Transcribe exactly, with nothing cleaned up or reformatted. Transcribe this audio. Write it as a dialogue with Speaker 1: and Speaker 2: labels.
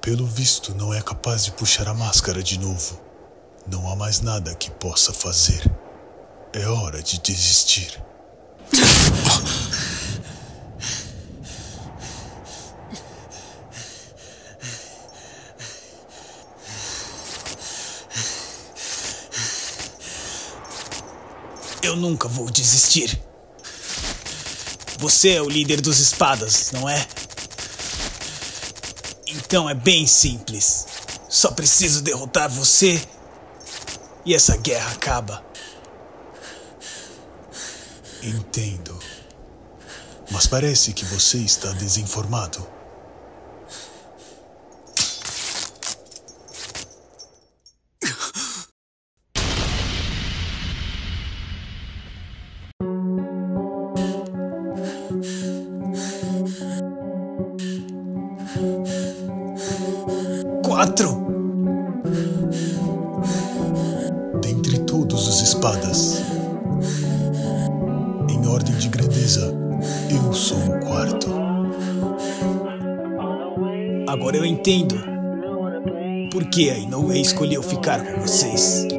Speaker 1: Pelo visto, não é capaz de puxar a máscara de novo. Não há mais nada que possa fazer. É hora de desistir.
Speaker 2: Eu nunca vou desistir. Você é o líder dos espadas, não é? Então é bem simples. Só preciso derrotar você e essa guerra acaba.
Speaker 1: Entendo. Mas parece que você está desinformado.
Speaker 2: Quatro.
Speaker 1: Dentre todos os espadas, em ordem de grandeza, eu sou o quarto.
Speaker 2: Agora eu entendo por que a Inoue escolheu ficar com vocês.